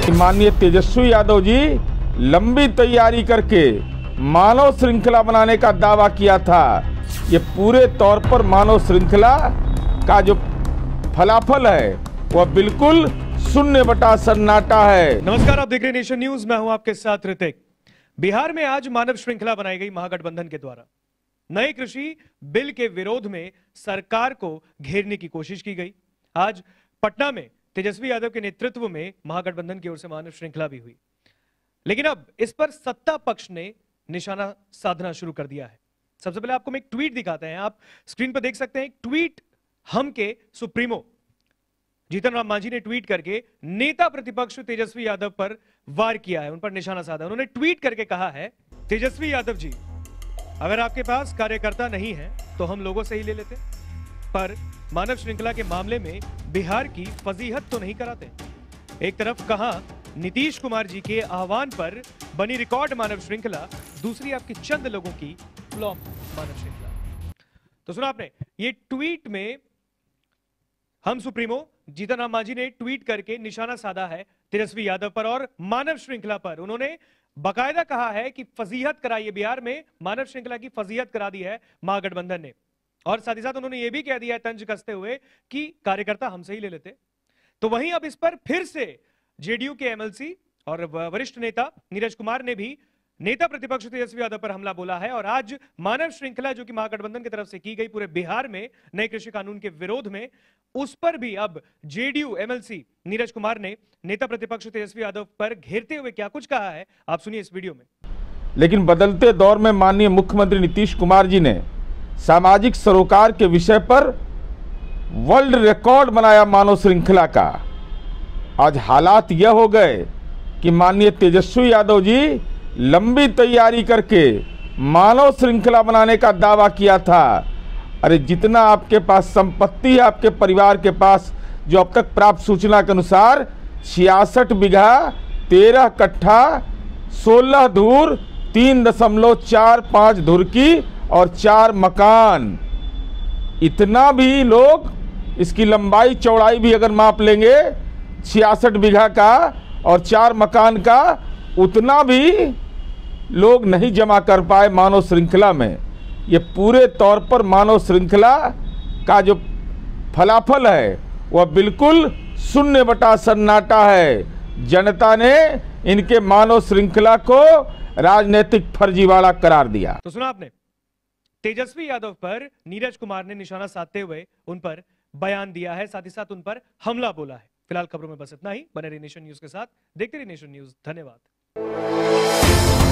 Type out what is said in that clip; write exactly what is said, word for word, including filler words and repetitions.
माननीय तेजस्वी यादव जी लंबी तैयारी करके मानव श्रृंखला बनाने का दावा किया था। ये पूरे तौर पर मानव श्रृंखला का जो फलाफल है वह बिल्कुल शून्य बटा सन्नाटा है। नमस्कार, आप देख रहे हैं नेशन न्यूज, मैं हूं आपके साथ ऋतिक। बिहार में आज मानव श्रृंखला बनाई गई महागठबंधन के द्वारा। नए कृषि बिल के विरोध में सरकार को घेरने की कोशिश की गई। आज पटना में तेजस्वी यादव के नेतृत्व में महागठबंधन की ओर से मानव श्रृंखला भी हुई, लेकिन अब इस पर सत्ता पक्ष ने निशाना साधना शुरू कर दिया है। सबसे पहले आपको हम एक ट्वीट दिखाते हैं। आप स्क्रीन पर देख सकते हैं एक ट्वीट हम के सुप्रीमो जीतन राम मांझी ने ट्वीट करके नेता प्रतिपक्ष तेजस्वी यादव पर वार किया है, उन पर निशाना साधा। उन्होंने ट्वीट करके कहा है, तेजस्वी यादव जी, अगर आपके पास कार्यकर्ता नहीं है तो हम लोगों से ही ले लेते, पर मानव श्रृंखला के मामले में बिहार की फजीहत तो नहीं कराते। एक तरफ कहा नीतीश कुमार जी के आह्वान पर बनी रिकॉर्ड मानव श्रृंखला, दूसरी आपकी चंद लोगों की फ्लॉप मानव श्रृंखला। तो सुना आपने, ये ट्वीट में हम सुप्रीमो जीतन राम मांझी ने ट्वीट करके निशाना साधा है तेजस्वी यादव पर और मानव श्रृंखला पर। उन्होंने बाकायदा कहा है कि फजीहत कराई है, बिहार में मानव श्रृंखला की फजीहत करा दी है महागठबंधन ने। और साथ ही साथ उन्होंने यह भी कह दिया है तंज कसते हुए कि कार्यकर्ता हमसे ही ले लेते। तो वहीं अब इस पर फिर से जेडीयू के एमएलसी और वरिष्ठ नेता नीरज कुमार ने भी नेता प्रतिपक्ष तेजस्वी यादव पर हमला बोला है। और आज मानव श्रृंखला जो कि महागठबंधन की तरफ से की गई पूरे बिहार में नए कृषि कानून के विरोध में, उस पर भी अब जेडीयू एमएलसी नीरज कुमार ने नेता प्रतिपक्ष तेजस्वी यादव पर घेरते हुए क्या कुछ कहा है, आप सुनिए इस वीडियो में। लेकिन बदलते दौर में माननीय मुख्यमंत्री नीतीश कुमार जी ने सामाजिक सरोकार के विषय पर वर्ल्ड रिकॉर्ड बनाया मानव श्रृंखला का। आज हालात यह हो गए कि माननीय तेजस्वी यादव जी लंबी तैयारी करके मानव श्रृंखला बनाने का दावा किया था। अरे जितना आपके पास संपत्ति है, आपके परिवार के पास, जो अब तक प्राप्त सूचना के अनुसार छियासठ बीघा, तेरह कट्ठा, सोलह धूर, तीन दशमलव चार पाँच धुर की और चार मकान, इतना भी लोग, इसकी लंबाई चौड़ाई भी अगर माप लेंगे छियासठ बीघा का और चार मकान का, उतना भी लोग नहीं जमा कर पाए मानव श्रृंखला में। ये पूरे तौर पर मानव श्रृंखला का जो फलाफल है वह बिल्कुल शून्य बटा सन्नाटा है। जनता ने इनके मानव श्रृंखला को राजनीतिक फर्जीवाड़ा करार दिया। तो सुना आपने, तेजस्वी यादव पर नीरज कुमार ने निशाना साधते हुए उन पर बयान दिया है, साथ ही साथ उन पर हमला बोला है। फिलहाल खबरों में बस इतना ही। बने रहिए नेशन न्यूज के साथ, देखते रहिए नेशन न्यूज। धन्यवाद।